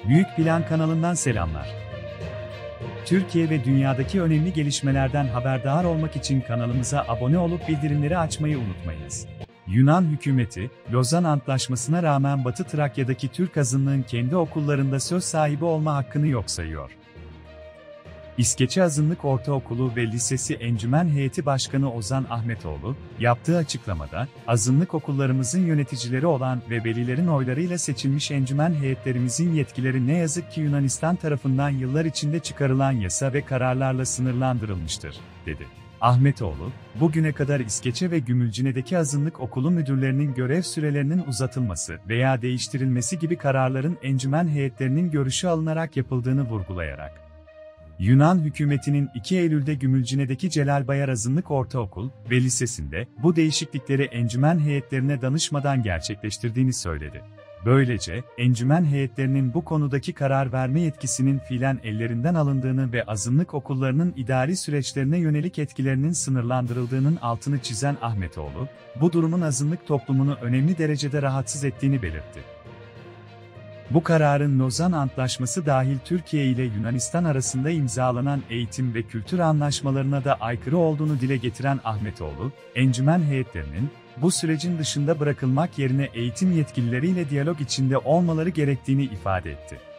Büyük Plan kanalından selamlar. Türkiye ve dünyadaki önemli gelişmelerden haberdar olmak için kanalımıza abone olup bildirimleri açmayı unutmayınız. Yunan hükümeti, Lozan Antlaşması'na rağmen Batı Trakya'daki Türk azınlığın kendi okullarında söz sahibi olma hakkını yok sayıyor. İskeçe Azınlık Ortaokulu ve Lisesi Encümen Heyeti Başkanı Ozan Ahmetoğlu, yaptığı açıklamada, azınlık okullarımızın yöneticileri olan ve velilerin oylarıyla seçilmiş encümen heyetlerimizin yetkileri ne yazık ki Yunanistan tarafından yıllar içinde çıkarılan yasa ve kararlarla sınırlandırılmıştır, dedi. Ahmetoğlu, bugüne kadar İskeçe ve Gümülcine'deki azınlık okulu müdürlerinin görev sürelerinin uzatılması veya değiştirilmesi gibi kararların encümen heyetlerinin görüşü alınarak yapıldığını vurgulayarak, Yunan hükümetinin 2 Eylül'de Gümülcine'deki Celal Bayar Azınlık Ortaokul ve Lisesi'nde bu değişiklikleri encümen heyetlerine danışmadan gerçekleştirdiğini söyledi. Böylece, encümen heyetlerinin bu konudaki karar verme yetkisinin fiilen ellerinden alındığını ve azınlık okullarının idari süreçlerine yönelik etkilerinin sınırlandırıldığının altını çizen Ahmetoğlu, bu durumun azınlık toplumunu önemli derecede rahatsız ettiğini belirtti. Bu kararın Lozan Antlaşması dahil Türkiye ile Yunanistan arasında imzalanan eğitim ve kültür anlaşmalarına da aykırı olduğunu dile getiren Ahmetoğlu, encümen heyetlerinin, bu sürecin dışında bırakılmak yerine eğitim yetkilileriyle diyalog içinde olmaları gerektiğini ifade etti.